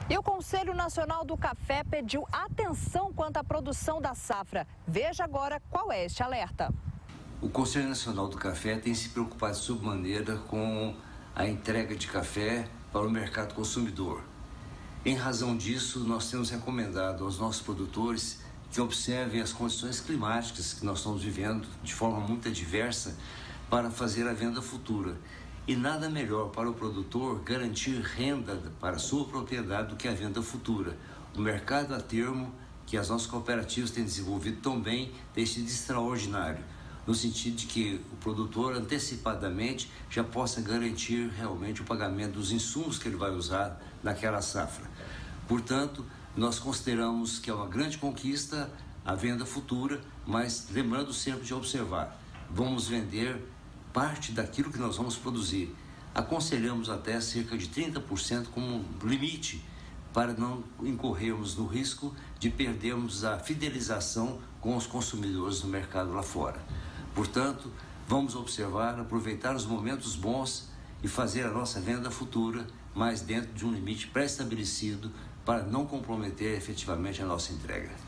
E o Conselho Nacional do Café pediu atenção quanto à produção da safra. Veja agora qual é este alerta. O Conselho Nacional do Café tem se preocupado de sobremaneira com a entrega de café para o mercado consumidor. Em razão disso, nós temos recomendado aos nossos produtores que observem as condições climáticas que nós estamos vivendo de forma muito adversa para fazer a venda futura. E nada melhor para o produtor garantir renda para a sua propriedade do que a venda futura. O mercado a termo, que as nossas cooperativas têm desenvolvido tão bem, tem sido extraordinário, no sentido de que o produtor antecipadamente já possa garantir realmente o pagamento dos insumos que ele vai usar naquela safra. Portanto, nós consideramos que é uma grande conquista a venda futura, mas lembrando sempre de observar, vamos vender parte daquilo que nós vamos produzir. Aconselhamos até cerca de 30% como limite, para não incorrermos no risco de perdermos a fidelização com os consumidores no mercado lá fora. Portanto, vamos observar, aproveitar os momentos bons e fazer a nossa venda futura, mas dentro de um limite pré-estabelecido para não comprometer efetivamente a nossa entrega.